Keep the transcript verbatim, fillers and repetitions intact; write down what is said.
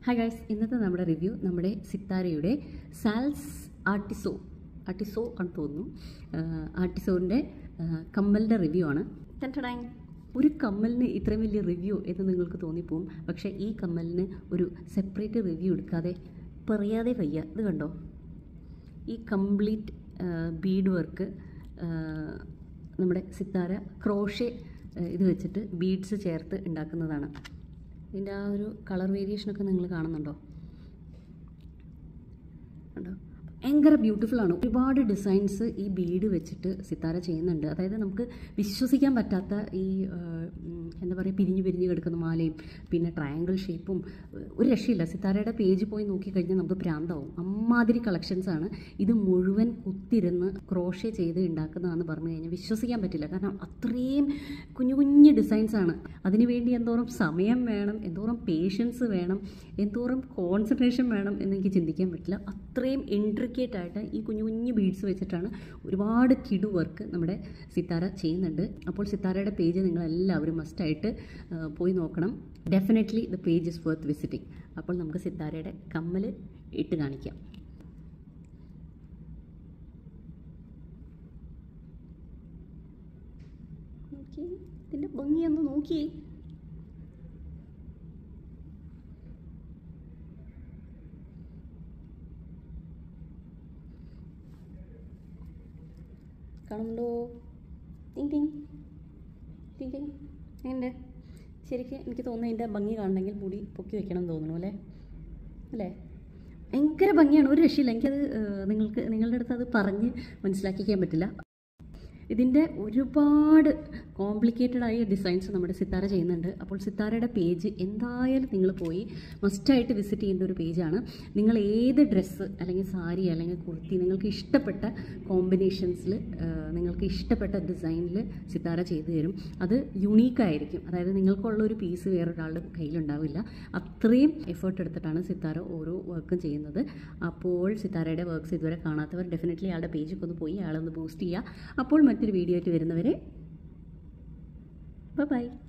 Hi guys, ഇന്നത്തെ നമ്മുടെ review നമ്മുടെ സിത്താരയുടെ സാൽസ് ആർട്ടിസോ ആർട്ടിസോ ആണെന്ന് തോന്നുന്നു. ആർട്ടിസോൻ്റെ കമ്മലിൻ്റെ റിവ്യൂ ആണ്. ഒരു കമ്മലിന് ഇത്രയും വലിയ റിവ്യൂ എന്ന് നിങ്ങൾക്ക് തോന്നിപ്പോവും. പക്ഷേ ഈ കമ്മലിന് ഒരു സെപ്പറേറ്റ് റിവ്യൂ എടുക്കാതെ പറയാതെ വയ്യ. ഇത് കണ്ടോ, ഈ കംപ്ലീറ്റ് ബീഡ് വർക്ക് നമ്മുടെ സിത്താര ക്രോഷേ ഇത് വെച്ചിട്ട് ബീഡ്സ് ചേർത്ത് ഉണ്ടാക്കുന്നതാണ്. ഇതിൻ്റെ ആ ഒരു കളർ വേരിയേഷനൊക്കെ നിങ്ങൾ കാണുന്നുണ്ടോ? ഉണ്ടോ? ഭയങ്കര ബ്യൂട്ടിഫുള്ളാണ്. ഒരുപാട് ഡിസൈൻസ് ഈ ബീഡ് വെച്ചിട്ട് സിത്താര ചെയ്യുന്നുണ്ട്. അതായത് നമുക്ക് വിശ്വസിക്കാൻ പറ്റാത്ത ഈ എന്താ പറയുക, പിരിഞ്ഞു പിരിഞ്ഞ് കിടക്കുന്ന മാലയും പിന്നെ ട്രയാങ്കിൾ ഷേപ്പും ഒരു രക്ഷയില്ല. സിത്താരയുടെ പേജ് പോയി നോക്കിക്കഴിഞ്ഞാൽ നമുക്ക് ഭ്രാന്താവും. അമ്മാതിരി കളക്ഷൻസാണ്. ഇത് മുഴുവൻ കുത്തിരുന്ന് ക്രോഷേ ചെയ്ത് ഉണ്ടാക്കുന്നതാണെന്ന് പറഞ്ഞു കഴിഞ്ഞാൽ വിശ്വസിക്കാൻ പറ്റില്ല. കാരണം അത്രയും കുഞ്ഞു കുഞ്ഞു ഡിസൈൻസാണ്. അതിനുവേണ്ടി എന്തോരം സമയം വേണം, എന്തോരം പേഷ്യൻസ് വേണം, എന്തോരം കോൺസെൻട്രേഷൻ വേണം എന്നെനിക്ക് ചിന്തിക്കാൻ പറ്റില്ല. അത്രയും ഇൻട്രിക്കേറ്റ് ആയിട്ട് ഈ കുഞ്ഞു കുഞ്ഞു ബീഡ്സ് വെച്ചിട്ടാണ് ഒരുപാട് കിടു വർക്ക് നമ്മുടെ സിത്താര ചെയ്യുന്നുണ്ട്. അപ്പോൾ സിത്താരയുടെ പേജ് നിങ്ങളെല്ലാവരും മസ്റ്റായിട്ട് പോയി നോക്കണം. Definitely the page is worth visiting. അപ്പോൾ നമുക്ക് സിത്താരയുടെ കമ്മൽ ഇട്ട് കാണിക്കാം. നോക്കി, ഇതിൻ്റെ ഭംഗിയൊന്ന് നോക്കിയേ. കാണുന്നുണ്ടോ? ടിങ് ടിങ് ടിങ് ടിങ്. എങ്ങനെ ശരിക്കും എനിക്ക് തോന്നുന്നു ഇതിൻ്റെ ഭംഗി കാണണമെങ്കിൽ മുടി പൊക്കി വെക്കണം എന്ന് തോന്നുന്നു അല്ലേ അല്ലേ ഭയങ്കര ഭംഗിയാണ്. ഒരു രക്ഷയില്ല. എനിക്കത് നിങ്ങൾക്ക് നിങ്ങളുടെ അടുത്ത് അത് പറഞ്ഞ് മനസ്സിലാക്കിക്കാൻ പറ്റില്ല. ഇതിൻ്റെ ഒരുപാട് കോംപ്ലിക്കേറ്റഡ് ആയ ഡിസൈൻസ് നമ്മുടെ സിത്താര ചെയ്യുന്നുണ്ട്. അപ്പോൾ സിത്താരയുടെ പേജ് എന്തായാലും നിങ്ങൾ പോയി മസ്റ്റായിട്ട് വിസിറ്റ് ചെയ്യേണ്ട ഒരു പേജാണ്. നിങ്ങൾ ഏത് ഡ്രസ്സ് അല്ലെങ്കിൽ സാരി അല്ലെങ്കിൽ കുർത്തി നിങ്ങൾക്ക് ഇഷ്ടപ്പെട്ട കോമ്പിനേഷൻസിൽ നിങ്ങൾക്ക് ഇഷ്ടപ്പെട്ട ഡിസൈനിൽ സിത്താര ചെയ്തു തരും. അത് യുണീക്കായിരിക്കും. അതായത് നിങ്ങൾക്കുള്ളൊരു പീസ് വേറൊരാളുടെ കയ്യിലുണ്ടാവില്ല. അത്രയും എഫേർട്ട് എടുത്തിട്ടാണ് സിത്താര ഓരോ വർക്കും ചെയ്യുന്നത്. അപ്പോൾ സിത്താരയുടെ വർക്ക്സ് ഇതുവരെ കാണാത്തവർ ഡെഫിനറ്റ്ലി ആളുടെ പേജൊക്കെ ഒന്ന് പോയി ആളൊന്ന് ബൂസ്റ്റ് ചെയ്യുക. അപ്പോൾ മറ്റൊരു വീഡിയോ ആയിട്ട് വരുന്നവരെ ബൈ ബൈ.